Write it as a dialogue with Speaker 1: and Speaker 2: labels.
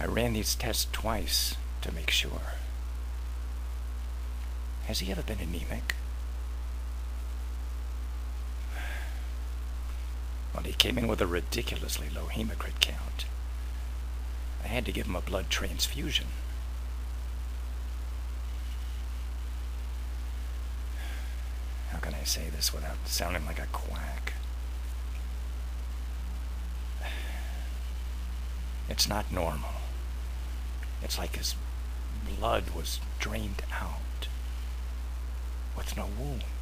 Speaker 1: ran these tests twice to make sure. Has he ever been anemic? Well, he came in with a ridiculously low hematocrit count. I had to give him a blood transfusion. How can I say this without sounding like a quack? It's not normal. It's like his blood was drained out with no wound.